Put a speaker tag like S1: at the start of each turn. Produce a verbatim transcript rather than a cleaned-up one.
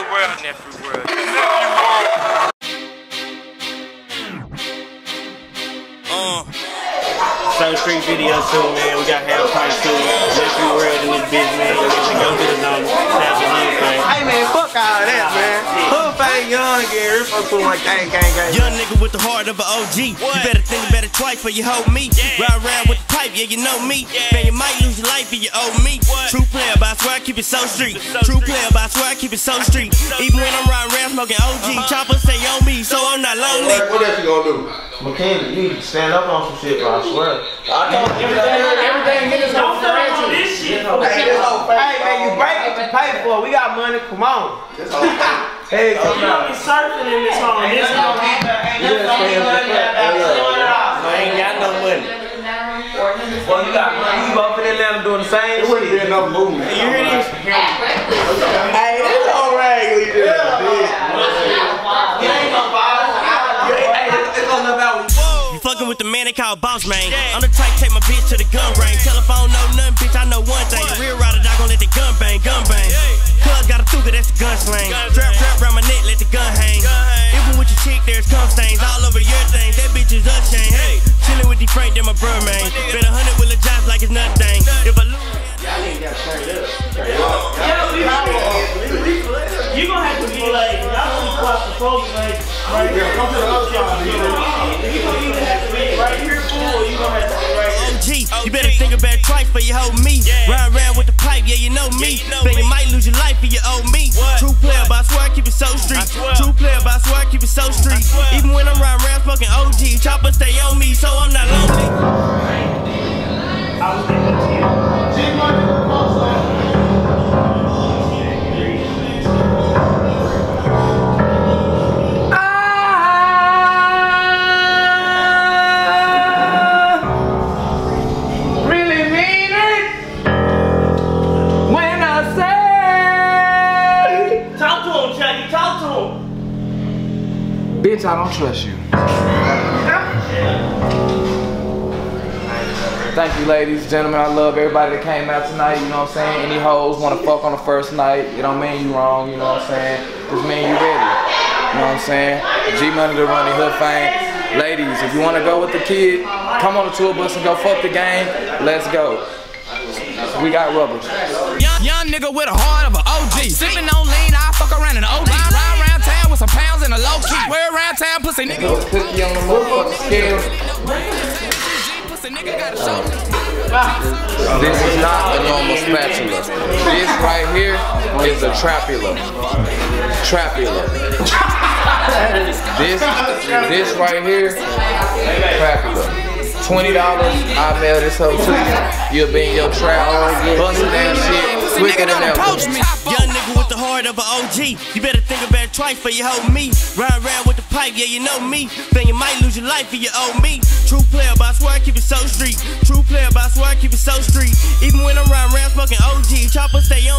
S1: world, nephew world.
S2: Nephew world.
S1: Uh. Soul Street video too, man. We got half price too. Nephew world in this bitch, man. Go get us on the
S3: Hey man, fuck all that, man. Hood fang young again. Fuck with like gang, gang, gang.
S1: Young nigga with the heart of an O G. What? You better think about it twice before you hold me. Yeah. Ride around with the pipe, yeah, you know me. Yeah. Man, you might lose your life if you owe me. What? True player, but I swear I keep it so street. So True street. player, but I swear I keep it so street. So Even when I'm riding around smoking O G, uh-huh. Chopper stay on me, so I'm not lonely.
S4: What else you gonna do?
S3: McKenzie, you need to stand up on some shit, bro. I swear.
S4: I told you everything, everything niggas gonna financial.
S3: This shit. Hey, man, you break it, you pay for it. We got money, come on. Hey, come on.
S5: You don't be surfing in this home. This home.
S1: I ain't got no money.
S3: Well, you got money. You up in Atlanta doing the same shit.
S4: It wouldn't be enough movement.
S3: You hear this?
S4: Hey, this all raggedy.
S3: You ain't gonna buy it. It's gonna about
S1: You fucking with the man they call Boss Man. Yeah. I'm the type take my bitch to the gun range. Telephone, no nothing, bitch, I know one thing. The real rider dog gon' let the gun bang, gun bang. Cuz got a thuga, that's the gun slang. Strap, strap around my neck, let the gun hang. Even with your chick, there's cum stains all over your thing. That bitch is unchained. Hey, chillin' with the Frank, then my bro, man. Bet a hundred will adjust like it's nothing. If I lose,
S5: Y'all ain't got turned up. Yeah, we You gonna have to be like, y'all gonna be across the phone, like, right here. Come to the other side. You gonna either have to be right here, fool, or you gonna have to be right here.
S1: O G, you better think about it twice before you hold me. Ride around with the pipe, yeah, you know me. Then you might lose your life if you owe me. True player, but I swear I keep it so street. True player, but I swear I keep it so street. Even when I'm riding around smoking O G, Chopper stay on me, so I'm not lonely.
S5: I was thinking to you.
S3: Bitch, I don't trust you. Thank you, ladies, gentlemen. I love everybody that came out tonight. You know what I'm saying? Any hoes want to fuck on the first night, it don't mean you wrong. You know what I'm saying? Just mean you ready. You know what I'm saying? G Money the Running Hood Fang. Ladies, if you want to go with the kid, come on the tour bus and go fuck the game. Let's go. We got rubber.
S6: Young, young nigga with a heart of an O G. Sipping on lean, I fuck around in the O D. Ride around town with some pounds and a low key. Wear around town, pussy nigga.
S3: Go cookie on the motherfucking scale. This is not a normal spatula. This right here is a trapula. Trapula. This, this right here, trapula. twenty dollars, I'll mail this hoe to you. You'll be in your trap, busting that shit quicker than ever.
S1: Young nigga with the heart of an O G. You better think about it twice before you hold me. Ride around with the pipe, yeah, you know me. Then you might lose your life if you owe me. True player, but I swear I keep it so street. True player, but I swear I keep it so street. Even when I'm riding around smoking O G, Chopper stay